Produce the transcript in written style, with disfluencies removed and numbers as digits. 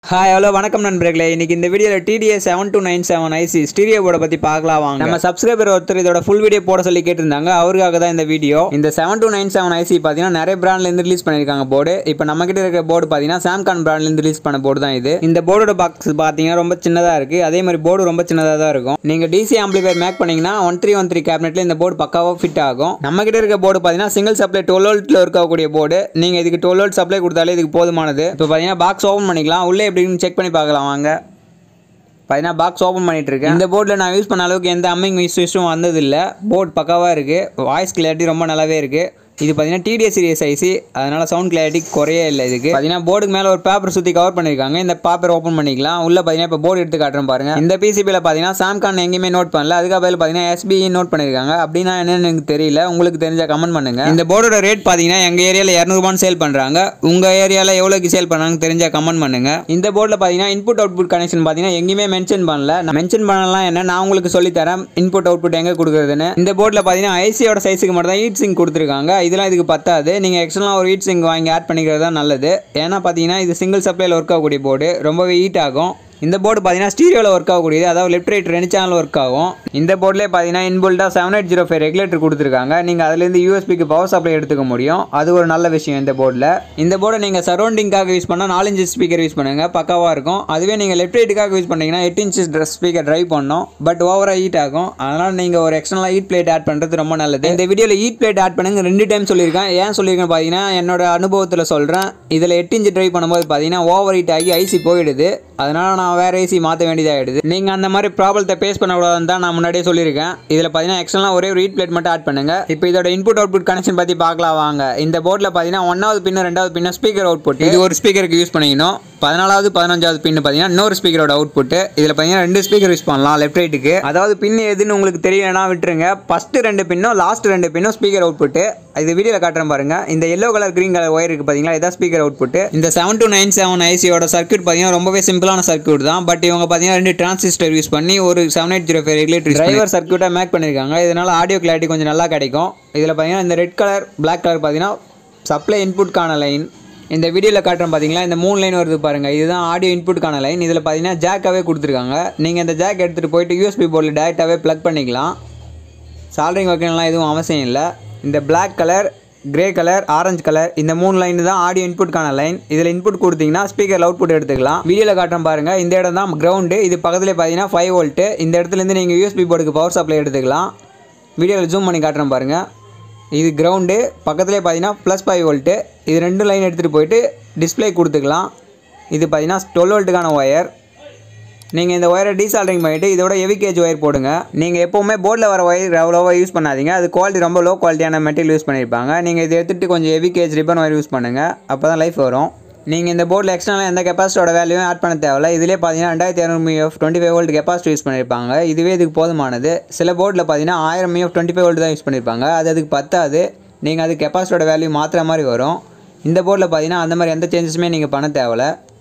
Hi hello வணக்கம் நண்பர்களே. இன்னைக்கு இந்த வீடியோவில் TDS 7297 IC ஸ்டீரியோ போர்டை பற்றி பார்க்கலாம் வாங்க. நம்ம சப்ஸ்கிரைபர் ஒருத்தர் இதோட ஃபுல் வீடியோ போட சொல்லி கேட்டிருந்தாங்க, அவருக்காக தான் இந்த வீடியோ. இந்த 7297 IC பார்த்தீங்கன்னா நிறைய பிராண்ட்லேருந்து ரிலீஸ் பண்ணியிருக்காங்க போர்டு. இப்போ நம்ம கிட்ட இருக்கிற போர்டு பார்த்தீங்கன்னா சாம்கான் பிராண்ட்லேருந்து ரிலீஸ் பண்ண போர்டு தான் இது. இந்த போர்டோட பாக்ஸ் பார்த்தீங்கன்னா ரொம்ப சின்னதாக இருக்குது, அதே மாதிரி போர்டு ரொம்ப சின்னதாக தான் இருக்கும். நீங்கள் DC ஆம்பிளிஃபையர் மேக் பண்ணிங்கன்னா 1313 கேபினெட்டில் இந்த போர்டு பக்காவாக ஃபிட் ஆகும். நம்ம கிட்ட இருக்க போர்டு பார்த்தீங்கன்னா சிங்கிள் சப்ளை 12 வோல்ட்டில் இருக்கக்கூடிய போர்டு. நீங்கள் இதுக்கு 12 வோல்ட் சப்ளை கொடுத்தாலே இதுக்கு போதுமானது. இப்போ பார்த்தீங்கன்னா பாக்ஸ் ஓப்பன் பண்ணிக்கலாம், உள்ளே எப்படின்னு செக் பண்ணி பார்க்கலாம் வாங்க. பார்த்தீங்கன்னா பாக்ஸ் ஓப்பன் பண்ணிட்டு இருக்கேன். இந்த போர்டில் நான் யூஸ் பண்ண அளவுக்கு எந்த அம்மிங் இஷ்யூஸும் வந்ததில்லை. போர்டு பக்காவாக இருக்குது, வாய்ஸ் கிளாரிட்டி ரொம்ப நல்லாவே இருக்குது. இது பார்த்தீங்கன்னா TDS சீரிஸ் IC, அதனால சவுண்ட் கிளாரிட்டி குறையே இல்லை. இதுக்கு பார்த்தீங்கன்னா போர்டுக்கு மேலே ஒரு பேப்பர் சுற்றி கவர் பண்ணியிருக்காங்க. இந்த பேப்பர் ஓப்பன் பண்ணிக்கலாம். உள்ள பார்த்தீங்கன்னா இப்போ போர்டு எடுத்து காட்டுறேன் பாருங்க. இந்த PCBயில் பார்த்தீங்கன்னா சாம்கான் எங்கேயுமே நோட் பண்ணல, அதுக்கு பதில் பார்த்தீங்கன்னா SBE நோட் பண்ணியிருக்காங்க. அப்படின்னா என்னன்னு எனக்கு தெரியல, உங்களுக்கு தெரிஞ்ச கமெண்ட் பண்ணுங்க. இந்த போர்டோட ரேட் பார்த்தீங்கன்னா எங்கள் ஏரியாவில் 200 ரூபான்னு சேல் பண்ணுறாங்க. உங்கள் ஏரியாவில் எவ்வளோக்கு சேல் பண்ணுறாங்க தெரிஞ்ச கமெண்ட் பண்ணுங்க. இந்த போர்டில் பார்த்தீங்கன்னா இன்புட் அவுட்புட் கனெக்ஷன் பார்த்தீங்கன்னா எங்கேயுமே மென்ஷன் பண்ணல. நான் மென்ஷன் பண்ணலாம் என்ன, நான் உங்களுக்கு சொல்லித்தரேன் இன்புட் அவுட்புட் எங்கே கொடுக்குறதுன்னு. இந்த போர்டில் பார்த்தீங்கன்னா ICயோட சைஸுக்கு மட்டும் தான் ஹீட் சிங்க் கொடுத்துருக்காங்க. இதெல்லாம் இதுக்கு பத்தாது. நீங்கள் எக்ஸ்டர்னலாக ஒரு ஹீட் சிங்க் வாங்கி ஆட் பண்ணிக்கிறது தான் நல்லது. ஏன்னா பார்த்தீங்கன்னா இது சிங்கிள் சப்ளையில் ஒர்க் ஆகக்கூடிய போர்டு, ரொம்பவே ஹீட் ஆகும். இந்த போர்டு பார்த்தீங்கன்னா ஸ்டீரியோவில் ஒர்க் ஆகக்கூடியது, அதாவது லெஃப்ட் ரைட் 2 சேனல் ஒர்க் ஆகும். இந்த போர்ட்லேயே பார்த்தீங்கன்னா இன்புல்டாக 7805 ரெகுலேட்டர் கொடுத்துருக்காங்க. நீங்கள் அதுலேருந்து USBக்கு பவர் சப்ளை எடுத்துக்க முடியும், அது ஒரு நல்ல விஷயம் இந்த போர்டில். இந்த போர்டை நீங்கள் சரௌண்டிங்காக யூஸ் பண்ணால் 4 இன்ச் ஸ்பீக்கர் யூஸ் பண்ணுங்கள், பக்காவாக இருக்கும். அதுவே நீங்கள் லெஃப்ட் ரைட்டுக்காக யூஸ் பண்ணிங்கன்னா 8 இன்ச் ஸ்பீக்கர் ட்ரைவ் பண்ணணும், பட் ஓவராக ஹீட் ஆகும். அதனால் நீங்கள் ஒரு எக்ஸ்டர்னலாக ஹீட் பிளேட் ஆட் பண்ணுறது ரொம்ப நல்லது. இந்த வீடியோவில் ஹீட் பிளேட் ஆட் பண்ணுங்க 2 டைம் சொல்லியிருக்கேன். ஏன் சொல்லியிருக்கேன் பார்த்தீங்கன்னா என்னோட அனுபவத்தில் சொல்கிறேன். இதில் 8 இன்ச் ட்ரைவ் பண்ணும்போது பார்த்தீங்கன்னா ஓவர் ஹீட் ஆகி IC போயிடுது, அதனால் நான் வேறு IC மாற்ற வேண்டியதாகிடுது. நீங்கள் அந்த மாதிரி ப்ராப்ளத்தை ஃபேஸ் பண்ணக்கூடாதுன்னு தான் நான் முன்னாடியே சொல்லியிருக்கேன். இதில் பார்த்தீங்கன்னா எக்ஸ்டர்னலாக ஒரே ஒரு ஹீட் பிளேட் மட்டும் ஆட் பண்ணுங்கள். இப்போ இதோட இன்புட் அவுட்புட் கனெக்ஷன் பற்றி பார்க்கலாம் வாங்க. இந்த போர்டில் பார்த்தீங்கன்னா 1வது பின்னு 2வது பின்னு ஸ்பீக்கர் அவுட்புட், இது ஒரு ஸ்பீக்கருக்கு யூஸ் பண்ணிக்கணும். 14வது 15வது பின்னு பார்த்தீங்கன்னா இன்னொரு ஸ்பீக்கரோட அவுட்புட். இதில் பார்த்தீங்கன்னா 2 ஸ்பீக்கர் யூஸ் பண்ணலாம் லெஃப்ட் ரைட்டுக்கு. அதாவது பின் எதுன்னு உங்களுக்கு தெரியலனா விட்டுருங்க. ஃபஸ்ட்டு 2 பின்னும் லாஸ்ட் 2 பின்னும் ஸ்பீக்கர் அவுட்புட். இது வீடியோவில் காட்டுறேன் பாருங்க. இந்த yellow colour green colour wire இருக்குது பார்த்தீங்களா, இதான் ஸ்பீக்கர் அவுட்புட். இந்த 7297 ICயோட சர்க்யூட் பார்த்தீங்கன்னா ரொம்பவே சிம்பிளான சர்க்யூட் தான். பட் இவங்க பார்த்தீங்கன்னா 2 டிரான்சிஸ்டர் யூஸ் பண்ணி ஒரு 7805 ரெகுலேட்டர் டிரைவர் சர்க்யூட்டாக மேக் பண்ணியிருக்காங்க. இதனால் ஆடியோ கிளாரிட்டி கொஞ்சம் நல்லா கிடைக்கும். இதில் பார்த்தீங்கன்னா இந்த ரெட் கலர் பிளாக் கலர் பார்த்தீங்கன்னா சப்ளை இன்புட்கான லைன். இந்த வீடியோவில் காட்டுறேன் பார்த்தீங்களா, இந்த 3 லைன் வருது பாருங்கள், இதுதான் ஆடியோ இன்புட்கான லைன். இதில் பார்த்தீங்கன்னா ஜாக்காகவே கொடுத்துருக்காங்க. நீங்கள் இந்த ஜாக் எடுத்துகிட்டு போயிட்டு USB போர்டில் டேரெக்டாகவே ப்ளக் பண்ணிக்கலாம். சால்டரிங் வைக்கணும்லாம் எதுவும் அவசியம் இல்லை. இந்த black colour, grey colour, orange colour, இந்த 3 லைன் தான் ஆடியோ இன்புட்கான லைன். இதில் இன்புட் கொடுத்தீங்கன்னா ஸ்பீக்கர் அவுட்புட் எடுத்துக்கலாம். வீடியோவில் காட்டுறேன் பாருங்கள். இந்த இடம் தான் கிரவுண்டு, இது பக்கத்தில் பார்த்தீங்கன்னா 5 வோல்ட்டு. இந்த இடத்துலேருந்து நீங்கள் USB போர்டுக்கு பவர் சப்ளை எடுத்துக்கலாம். வீடியோவில் ஜூம் பண்ணி காட்டுறேன் பாருங்கள். இது கிரவுண்டு, பக்கத்துலேயே பார்த்தீங்கன்னா +5 வோல்ட்டு. இது 2 லைன் எடுத்துகிட்டு போயிட்டு டிஸ்பிளே கொடுத்துக்கலாம். இது பார்த்தீங்கன்னா 12 வோல்ட்டுக்கான ஒயர். நீங்கள் இந்த ஒயரை டீசால்டரிங் பண்ணிவிட்டு இதோட ஹெவி கேஜ் ஒயர் போடுங்க. நீங்கள் எப்போவுமே போர்டில் வர ஒயர் அவ்வளோவா யூஸ் பண்ணாதீங்க, அது குவாலிட்டி ரொம்ப லோ குவாலிட்டியான மெட்டீரியல் யூஸ் பண்ணியிருப்பாங்க. நீங்கள் இதை எடுத்துகிட்டு கொஞ்சம் heavy gauge ribbon wire use பண்ணுங்கள், அப்போ தான் லைஃப் வரும். நீங்கள் இந்த போர்டில் எக்ஸ்டர்னலாக எந்த கெப்பாசிட்டியோட வேல்யூவும் ஆட் பண்ண தேவையில்ல. இதிலே பார்த்தீங்கன்னா 2200 mAh 25 வோல்ட் கெப்பாசிட்டி யூஸ் பண்ணியிருப்பாங்க. இதுவே இதுக்கு போதுமானது. சில போர்டில் பார்த்தீங்கன்னா 1000 mAh 25 வோல்ட் தான் யூஸ் பண்ணியிருப்பாங்க, அது அதுக்கு பத்தாது. நீங்கள் அது கெப்பாசிட்டியோட வேல்யூ மாற்றுற மாதிரி வரும். இந்த போர்டில் பார்த்தீங்கன்னா அந்த மாதிரி எந்த சேஞ்சஸுமே நீங்கள் பண்ண தேவையில்ல.